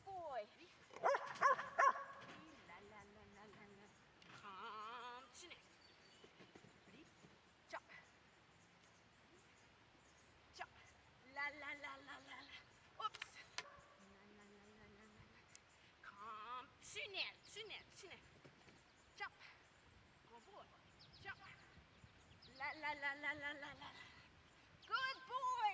boy. La la la la la la. Calm, chin it. Ready? Jump. Jump. La la la la la la. Oops. La la la la la la la. Calm, chin it, chin it, chin it. Jump. Good boy. Jump. La la la la la la la. Good boy.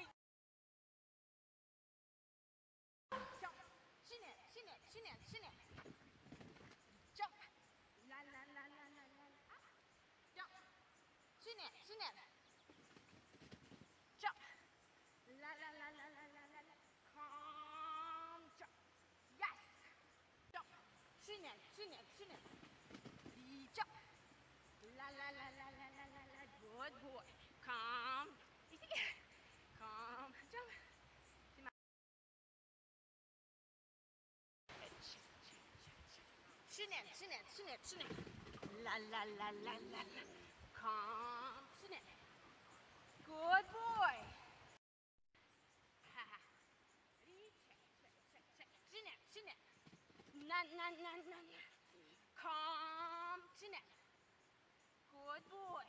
Jump. Chin it, chin it, chin it, chin it. Jump. La la la la la la la. Jump. Chin it, chin it. Jump. La la la la la la la la. Calm. Jump. Yes. Jump. Chin it, chin it, chin it. Jump. La la la la la la la la. Good boy. Calm. Easy. Calm. Jump. Chin it, chin it, chin it, chin it. La la la la la la. Calm. Chin it. Good boy. Ha ha. Ready? Check, check, check, check. Chin it, chin it. Na na na na na. Calm. Chin it. Good boy.